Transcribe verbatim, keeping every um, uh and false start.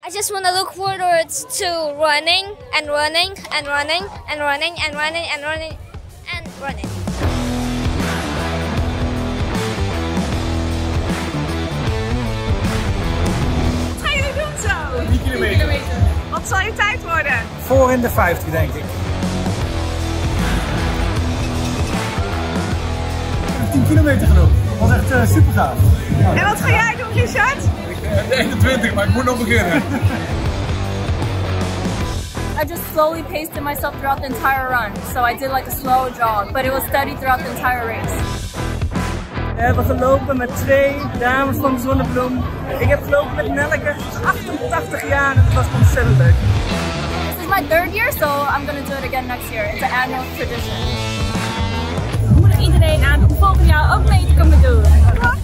I just want to look forward to running and running and running and running and running and running and running. Wat gaan jullie doen zo? drie kilometer. Wat zal je tijd worden? Voor in de vijftig denk ik. tien kilometer gelopen. Dat was echt uh, super gaaf. Ja. En wat ga jij doen, Richard? Ik eenentwintig, maar ik moet nog beginnen. I just slowly paced myself throughout the entire run. So I did like a slow jog, but it was steady throughout the entire race. We hebben gelopen met twee dames van Zonnebloem. Ik heb gelopen met Nelleke, achtentachtig jaar, en het was ontzettend leuk. This is my third year, so I'm gonna do it again next year. It's an annual tradition. Ik moedig iedereen aan om volgend jaar ook mee te komen doen.